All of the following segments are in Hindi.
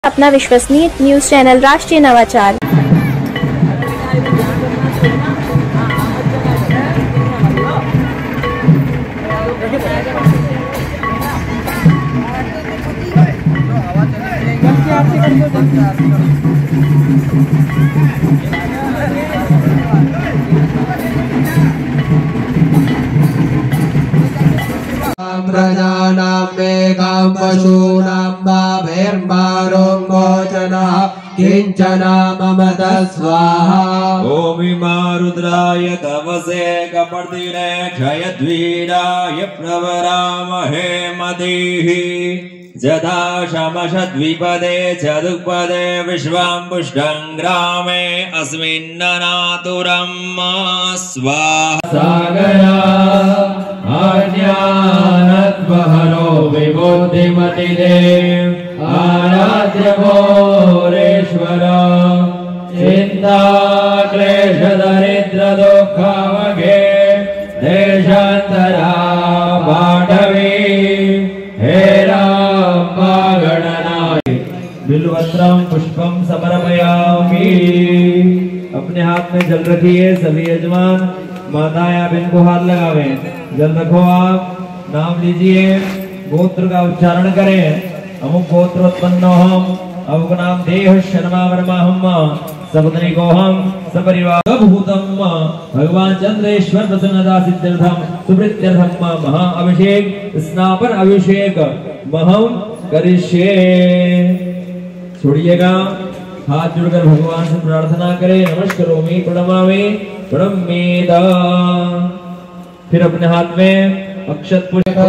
अपना विश्वसनीय न्यूज चैनल राष्ट्रीय नवाचार। प्रजानां मेघां पशूनां बाभैर्मारोङ्गोचनः किञ्चन ममत स्वाहा। ॐ रुद्राय तमसे कपर्दिने क्षयद्वीराय प्रवरामहे मदीः जदा शमशद्विपदे चतुष्पदे विश्वं पुष्टं ग्रामे अस्मिन्ननातुरं स्वाहा। सागरा आज्ञानद्वहनो विबुद्धिमतिदेव आराध्य घोरेश्वर चिंता क्लेश दरिद्र दुःखमघे देशान्तरा पाठवी हे रामगणनाय बिल्वत्रं पुष्पं समर्पयामि। अपने हाथ में जल रखिए सभी यजमान, माताएं आप इनको हाथ लगावे, जल रखो आप, नाम लीजिए, गोत्र का उच्चारण करें। अमुक गोत्रोत्पन्नो हम, अमुक नाम देह शर्मा वर्मा हम, सपत्नीको हम, सपरिवार भूतम भगवान चंद्रेश्वर प्रसन्नता सिद्ध्यर्थम सुवृत्यर्थम महा अभिषेक स्नापन अभिषेक महम करिष्ये। छोड़िएगा, हाथ जोड़कर भगवान से प्रार्थना करें। नमस्करोमि प्रणमामि प्रणमेदा। फिर अपने हाथ में अक्षत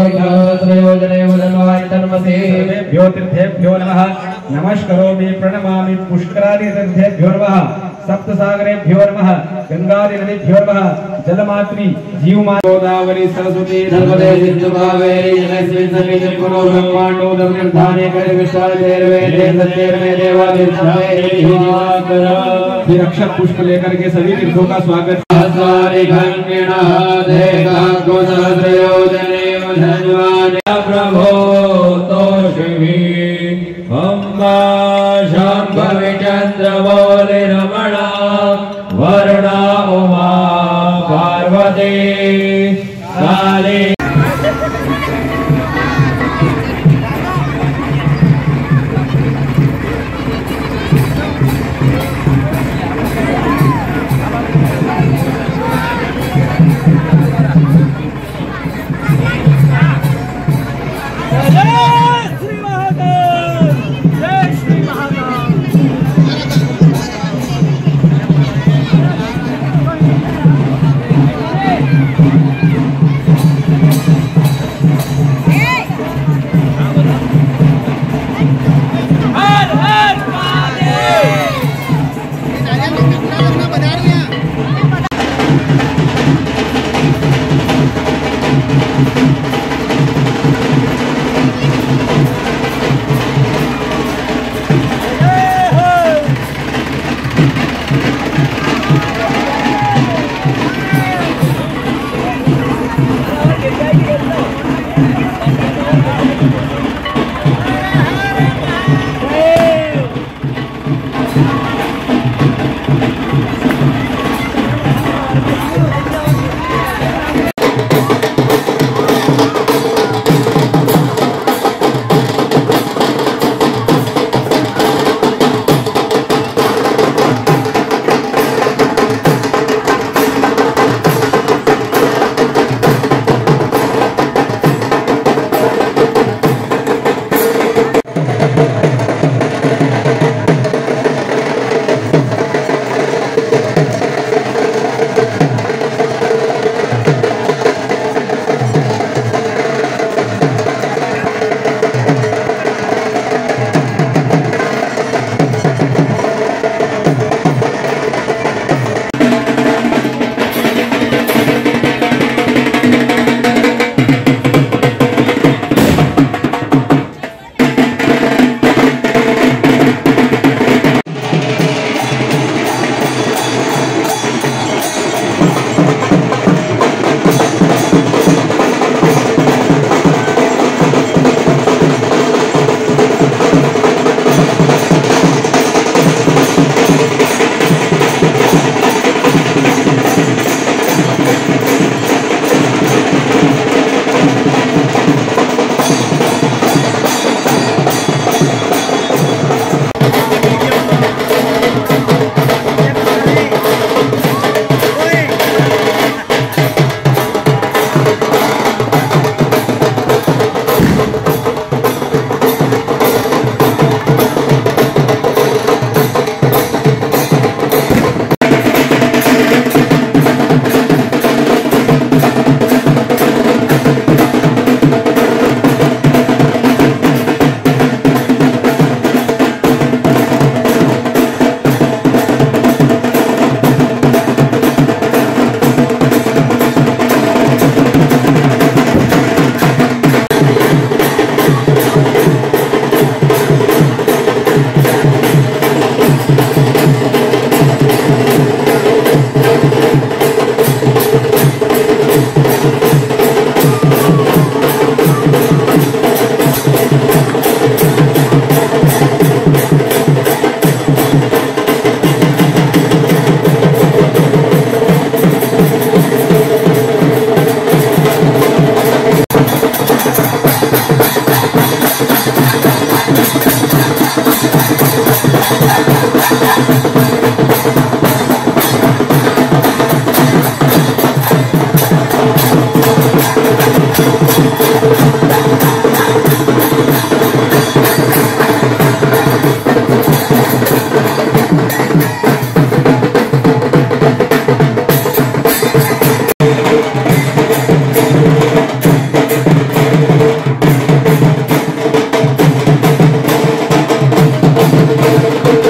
पुष्पयोजनेभ्यो तीर्थेभ्यो नमः। नमस्करोमि प्रणमामि पुष्करादि तीर्थेभ्यो नमः। सप्तसागरेभ्यो नमः। गंगादि नदीभ्यो नमः। जलमात्री जीवमाता गोदावरी सरस्वती नर्मदे सिंधु कावेरी जलेस्मिन् सन्निधिं कुरु ब्रह्माण्डो निर्धाने करे विशालवेदे सत्यर्मे देवादित्याय दिवाकर। फिर अक्षत पुष्प लेकर के सभी तीर्थों का स्वागत। प्रभो तोषिवी अम्बा शाम्भवी चंद्रमौलि रमणा वर्णा उमा पार्वती काली। स्वाहा